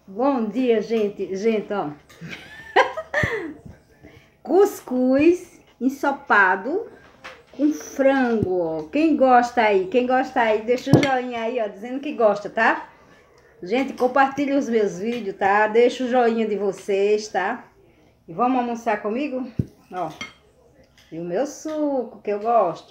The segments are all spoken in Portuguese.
Bom dia, gente. Gente, ó. Cuscuz ensopado com frango, ó. Quem gosta aí? Quem gosta aí? Deixa o joinha aí, ó, dizendo que gosta, tá? Gente, compartilha os meus vídeos, tá? Deixa o joinha de vocês, tá? E vamos almoçar comigo? Ó. E o meu suco, que eu gosto.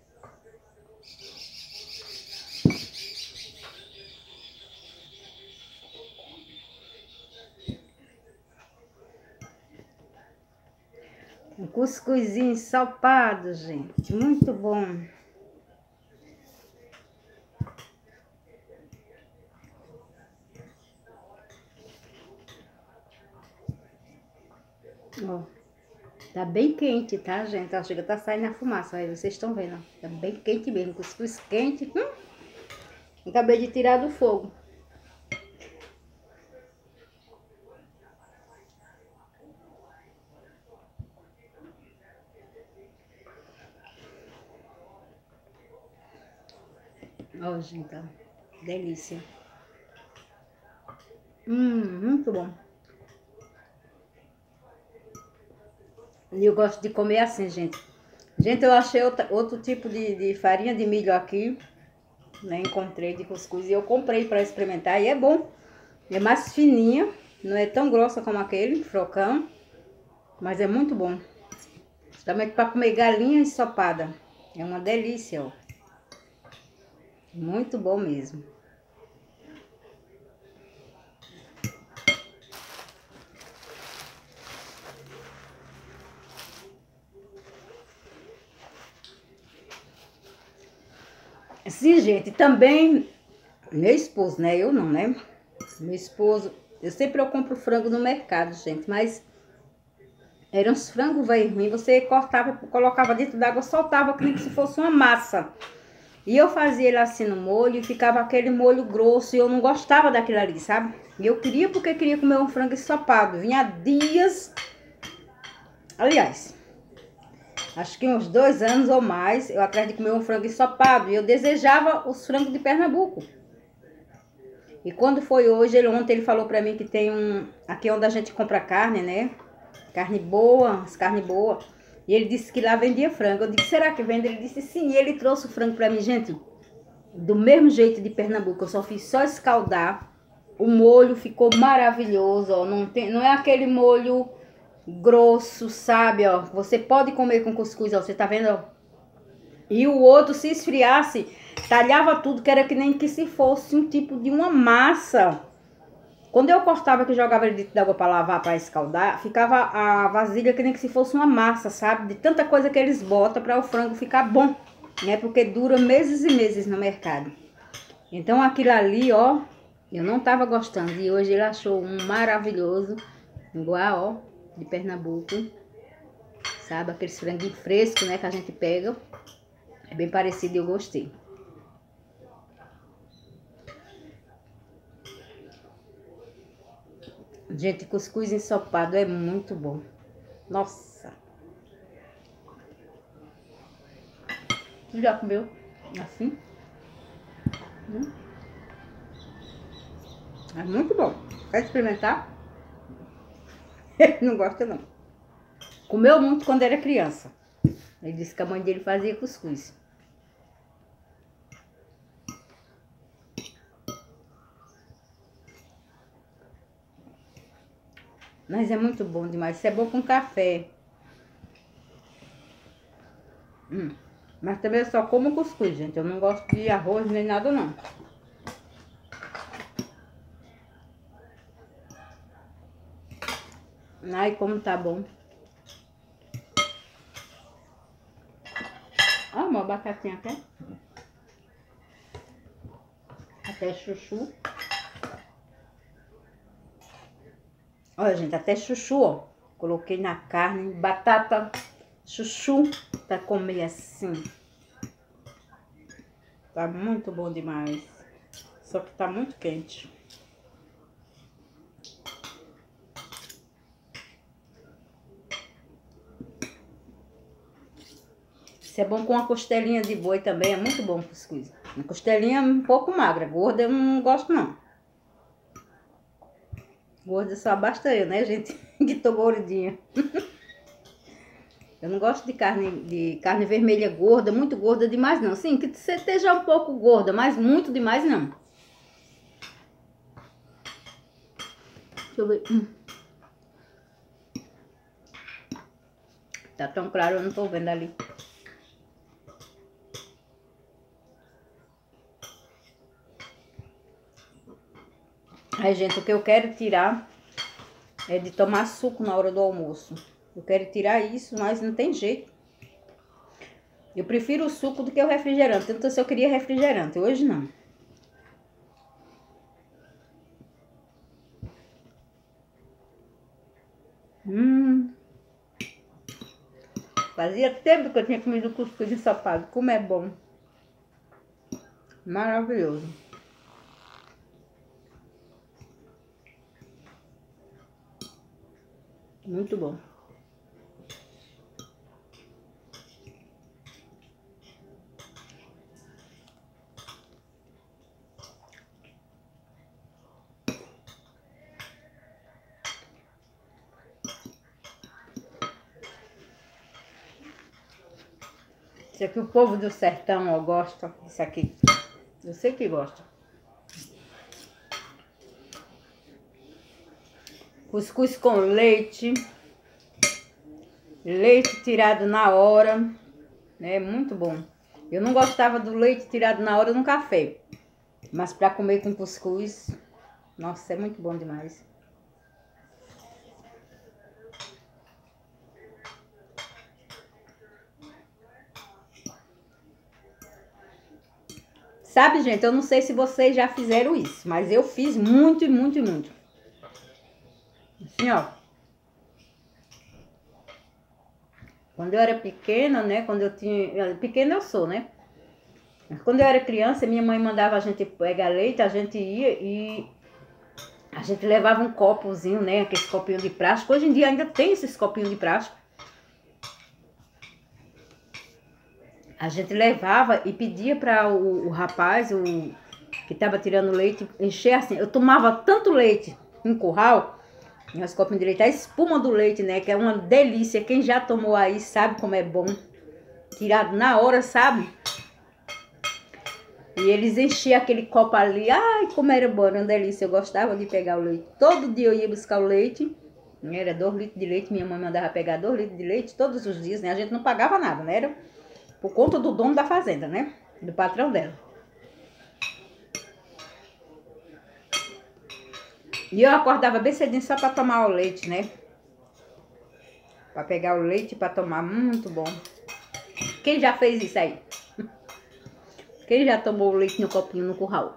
Um cuscuzinho ensopado, gente. Muito bom. Ó. Tá bem quente, tá, gente? Ó, chega, tá saindo a fumaça. Aí vocês estão vendo, ó. Tá bem quente mesmo. Cuscuz quente. Acabei de tirar do fogo. Ó, gente, ó. Delícia. Muito bom. E eu gosto de comer assim, gente. Gente, eu achei outro tipo de farinha de milho aqui, né? Encontrei de cuscuz e eu comprei para experimentar e é bom. É mais fininha, não é tão grossa como aquele frocão, mas é muito bom. Justamente para comer galinha ensopada. É uma delícia, ó. Muito bom mesmo. Sim, gente, também meu esposo, né? Eu não, né? Meu esposo, eu compro frango no mercado, gente, mas eram uns frangos velho ruim, você cortava, colocava dentro d'água, soltava como se fosse uma massa. E eu fazia ele assim no molho e ficava aquele molho grosso e eu não gostava daquilo ali, sabe? E eu queria porque queria comer um frango ensopado. Vinha dias, aliás, acho que uns 2 anos ou mais, eu atrás de comer um frango ensopado. E eu desejava os frangos de Pernambuco. E quando foi hoje, ontem ele falou pra mim que tem aqui onde a gente compra carne, né? Carne boa, as carnes boas. E ele disse que lá vendia frango. Eu disse, será que vende? Ele disse sim, e ele trouxe o frango pra mim, gente. Do mesmo jeito de Pernambuco, eu só fiz só escaldar. O molho ficou maravilhoso, ó. Não é aquele molho grosso, sabe, ó. Você pode comer com cuscuz, ó. Você tá vendo, ó? E o outro, se esfriasse, talhava tudo, que era que nem que se fosse um tipo de uma massa. Quando eu cortava que jogava ele dentro d'água para lavar, para escaldar, ficava a vasilha que nem que se fosse uma massa, sabe? De tanta coisa que eles botam para o frango ficar bom, né? Porque dura meses e meses no mercado. Então aquilo ali, ó, eu não tava gostando. E hoje ele achou um maravilhoso, igual, ó, de Pernambuco. Sabe? Aqueles franguinhos frescos, né, que a gente pega. É bem parecido e eu gostei. Gente, cuscuz ensopado é muito bom. Nossa. Tu já comeu assim? É muito bom. Quer experimentar? Não gosta não. Comeu muito quando era criança. Ele disse que a mãe dele fazia cuscuz. Mas é muito bom demais. Isso é bom com café. Mas também eu só como cuscuz, gente. Eu não gosto de arroz nem nada, não. Ai, como tá bom. Ah, uma batatinha até. Até chuchu. Olha, gente, até chuchu, ó. Coloquei na carne, batata, chuchu, pra comer assim. Tá muito bom demais. Só que tá muito quente. Isso é bom com uma costelinha de boi também, é muito bom cuscuz. Uma costelinha um pouco magra, gorda eu não gosto não. Gorda só basta eu, né, gente? Que tô gordinha. Eu não gosto de carne vermelha gorda, muito gorda demais não. Sim, que você esteja um pouco gorda, mas muito demais não. Deixa eu ver. Tá tão claro, eu não tô vendo ali. Aí, gente, o que eu quero tirar é de tomar suco na hora do almoço. Eu quero tirar isso, mas não tem jeito. Eu prefiro o suco do que o refrigerante. Então, se eu queria refrigerante, hoje não. Fazia tempo que eu tinha comido cuscuz ensopado. Como é bom. Maravilhoso. Muito bom. Isso aqui o povo do sertão, ó, gosta. Isso aqui. Eu sei que gosta. Cuscuz com leite. Leite tirado na hora. É muito bom. Eu não gostava do leite tirado na hora no café. Mas para comer com cuscuz, nossa, é muito bom demais. Sabe, gente, eu não sei se vocês já fizeram isso, mas eu fiz muito, muito, muito. Assim, ó. Quando eu era pequena, né, quando eu tinha... Pequena eu sou, né? Quando eu era criança, minha mãe mandava a gente pegar leite, a gente ia e a gente levava um copozinho, né, aqueles copinhos de plástico. Hoje em dia ainda tem esses copinhos de plástico. A gente levava e pedia para o rapaz, que tava tirando leite, encher assim. Eu tomava tanto leite em curral, nos copinhos de leite, a espuma do leite, né, que é uma delícia. Quem já tomou aí sabe como é bom. Tirado na hora, sabe? E eles enchiam aquele copo ali. Ai, como era bom, era uma delícia. Eu gostava de pegar o leite. Todo dia eu ia buscar o leite. Era 2 litros de leite. Minha mãe mandava pegar 2 litros de leite todos os dias, né? A gente não pagava nada, né? Era por conta do dono da fazenda, né? Do patrão dela. E eu acordava bem cedinho só pra tomar o leite, né? Pra pegar o leite pra tomar. Muito bom. Quem já fez isso aí? Quem já tomou o leite no copinho no curral?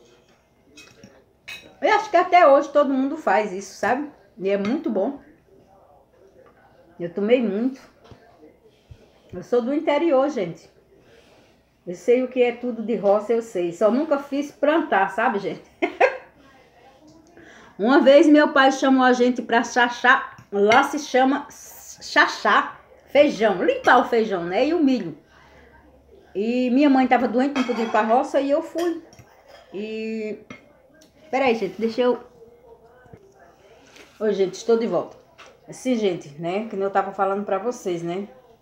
Eu acho que até hoje todo mundo faz isso, sabe? E é muito bom. Eu tomei muito. Eu sou do interior, gente. Eu sei o que é tudo de roça, eu sei. Só nunca fiz plantar, sabe, gente? Uma vez meu pai chamou a gente pra chachá. Lá se chama chachá, feijão. Limpar o feijão, né? E o milho. E minha mãe tava doente, não podia ir pra roça e eu fui. E... Peraí, gente, deixa eu... Oi, gente, estou de volta. Assim, gente, né? Que eu tava falando pra vocês, né?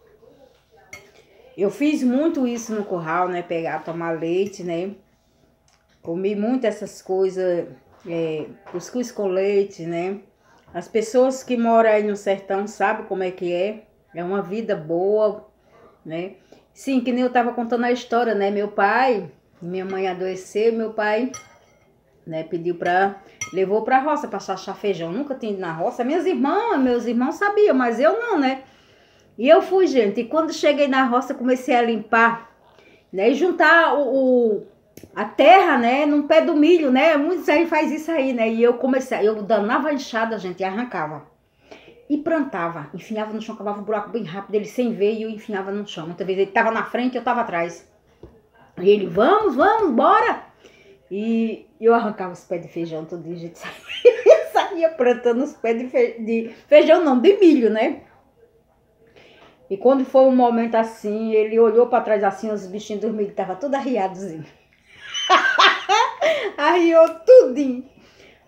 Eu fiz muito isso no curral, né? Pegar, tomar leite, né? Comi muito essas coisas, cuscuz com leite, né? As pessoas que moram aí no sertão sabem como é que é. É uma vida boa, né? Sim, que nem eu tava contando a história, né? Meu pai, minha mãe adoeceu, meu pai, né, levou pra roça pra chachar feijão. Nunca tinha ido na roça. Meus irmãos sabiam, mas eu não, né? E eu fui, gente, e quando cheguei na roça, comecei a limpar, né, e juntar a terra, né, no pé do milho, né, muitos aí faz isso aí, né, e eu danava a enxada, gente, e arrancava. E plantava, enfiava no chão, cavava um buraco bem rápido, ele sem ver, e eu enfiava no chão. Muitas vezes ele tava na frente e eu tava atrás. E ele, vamos, bora! E eu arrancava os pés de feijão todo dia, gente, saía plantando os pés de feijão, não, de milho, né. E quando foi um momento assim, ele olhou pra trás assim, os bichinhos do milho estavam todos arriados. Arriou tudinho.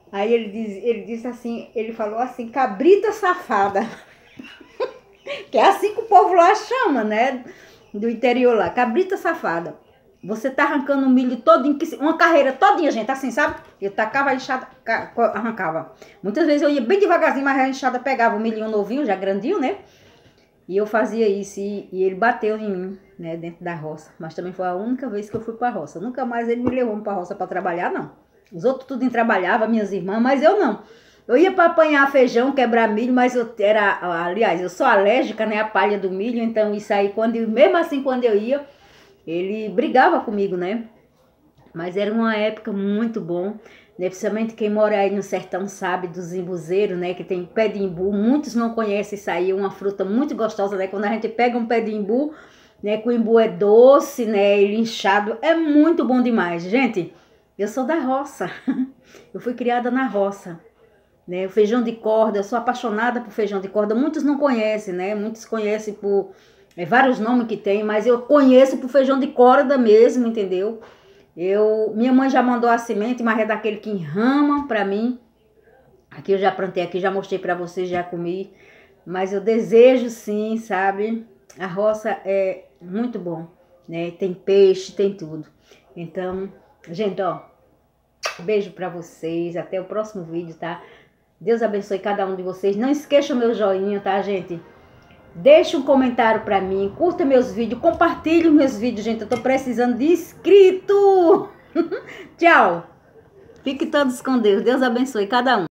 Aí ele disse assim, ele falou assim, cabrita safada. Que é assim que o povo lá chama, né? Do interior lá, cabrita safada. Você tá arrancando o milho todinho, uma carreira todinha, gente, assim, sabe? Eu tacava a enxada, arrancava. Muitas vezes eu ia bem devagarzinho, mas a enxada pegava o milhinho novinho, já grandinho, né? E eu fazia isso e ele bateu em mim, né, dentro da roça. Mas também foi a única vez que eu fui pra roça. Nunca mais ele me levou pra roça pra trabalhar, não. Os outros tudo trabalhavam, minhas irmãs, mas eu não. Eu ia para apanhar feijão, quebrar milho, mas eu era, aliás, eu sou alérgica, né, à palha do milho, então isso aí, mesmo assim, quando eu ia, ele brigava comigo, né? Mas era uma época muito bom, né? Principalmente quem mora aí no sertão sabe dos imbuzeiros, né? Que tem pé de imbu, muitos não conhecem isso aí, é uma fruta muito gostosa, né? Quando a gente pega um pé de imbu, né? Que o imbu é doce, né? Ele inchado, é muito bom demais. Gente, eu sou da roça, eu fui criada na roça. Né, o feijão de corda, eu sou apaixonada por feijão de corda. Muitos não conhecem, né? Muitos conhecem por vários nomes que tem, mas eu conheço por feijão de corda mesmo, entendeu? Minha mãe já mandou a semente, mas é daquele que enrama pra mim. Aqui eu já plantei, aqui já mostrei pra vocês, já comi. Mas eu desejo sim, sabe? A roça é muito bom, né? Tem peixe, tem tudo. Então, gente, ó, beijo pra vocês. Até o próximo vídeo, tá? Deus abençoe cada um de vocês. Não esqueça o meu joinha, tá, gente? Deixe um comentário pra mim. Curta meus vídeos. Compartilhe meus vídeos, gente. Eu tô precisando de inscrito. Tchau. Fiquem todos com Deus. Deus abençoe cada um.